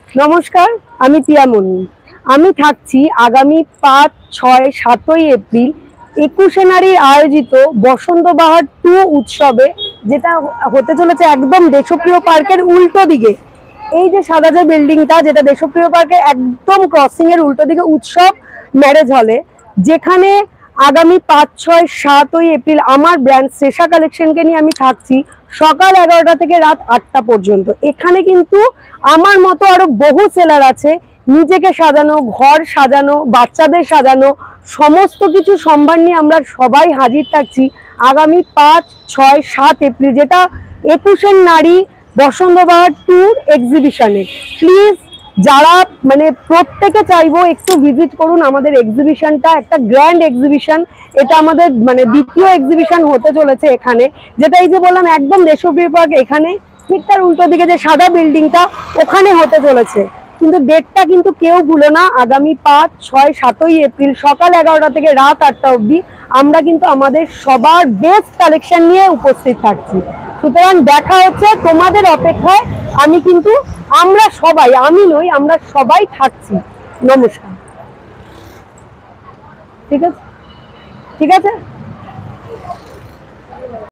নমস্কার, আমি পিয়ামণি। আমি থাকছি আগামী ৫, ৬, ৭ই এপ্রিল ২১শে নারীর আয়োজিত বসন্ত বাহার 2 উৎসবে, যেটা হতে চলেছে একদম দেশপ্রিয় পার্কের উল্টো দিকে। এই যে সাদা যে বিল্ডিংটা, যেটা দেশপ্রিয় পার্কের একদম ক্রসিং এর উল্টো দিকে উৎসব ম্যারেজ হলে, যেখানে আগামী ৫, ৬, ৭ই এপ্রিল আমার ব্র্যান্ড শ্রেষা কালেকশনকে নিয়ে আমি থাকছি সকাল 11টা থেকে রাত 8টা পর্যন্ত। এখানে কিন্তু আমার মতো আরো বহু সেলার আছে, নিজেকে সাজানো, ঘর সাজানো, বাচ্চাদের সাজানো, সমস্ত কিছু সম্ভার নিয়ে আমরা সবাই হাজির থাকছি আগামী ৫, ৬, ৭ এপ্রিল, যেটা ২১শে নারী বসন্ত বাহার ট্যুর এক্সিবিশনে। প্লিজ যারা প্রত্যেকে চাইবো একটু ভিজিট করুন আমাদের এক্সিবিশনটা, একটা গ্র্যান্ড এক্সিবিশন। এটা আমাদের দ্বিতীয় এক্সিবিশন হতে চলেছে এখানে, যেটা এই যে বললাম একদম দেশপ্রিয় পার্ক, এখানে ঠিক তার উল্টো দিকে যে সাদা বিল্ডিংটা, ওখানে হতে চলেছে। কিন্তু ডেটটা কিন্তু কেউ ভুলো না, আগামী ৫, ৬, ৭ই এপ্রিল সকাল 11টা থেকে রাত 8টা অবধি আমরা কিন্তু আমাদের সবার বেস্ট কালেকশন নিয়ে উপস্থিত থাকছি। সুতরাং দেখা হচ্ছে তোমাদের অপেক্ষায়। আমরা সবাই, আমি নই, আমরা সবাই থাকছি। নমস্কার। ঠিক আছে, ঠিক আছে।